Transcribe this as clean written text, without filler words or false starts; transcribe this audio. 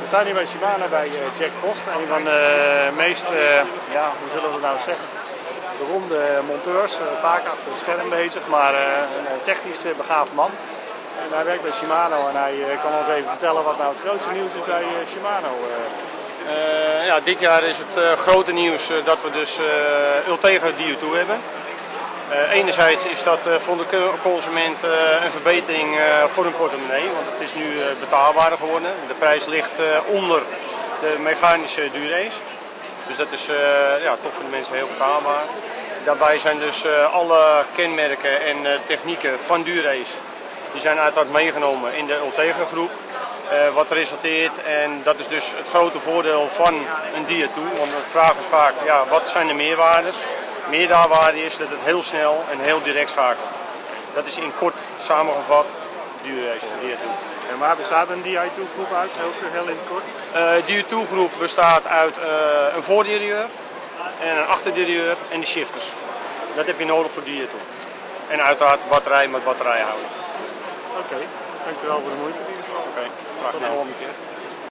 staan hier bij Shimano bij Jack Post, een van de meest, ja, hoe zullen we het nou zeggen, beroemde monteurs, vaak achter het scherm bezig, maar een technisch begaafd man. En hij werkt bij Shimano en hij kan ons even vertellen wat nou het grootste nieuws is bij Shimano. Ja, dit jaar is het grote nieuws dat we dus Ultegra Dio2 hebben. Enerzijds is dat voor de consument een verbetering voor hun portemonnee, want het is nu betaalbaarder geworden. De prijs ligt onder de mechanische duurrace. Dus dat is ja, toch voor de mensen heel betaalbaar. Daarbij zijn dus alle kenmerken en technieken van duurrace, die zijn uiteraard meegenomen in de Ultegra groep. Wat resulteert, en dat is dus het grote voordeel van een Dio2, want de vraag is vaak, ja, wat zijn de meerwaardes? Meerwaarde is dat het heel snel en heel direct schakelt. Dat is in kort samengevat duurrace, Dio2. En waar bestaat een Dio2 groep uit, heel in het kort? Dio2 groep bestaat uit een voorderieur en een achterderieur en de shifters. Dat heb je nodig voor Dio2. En uiteraard batterij met batterijhouder. Oké, dankjewel voor de moeite. Oké, graag gedaan. Tot de volgende keer.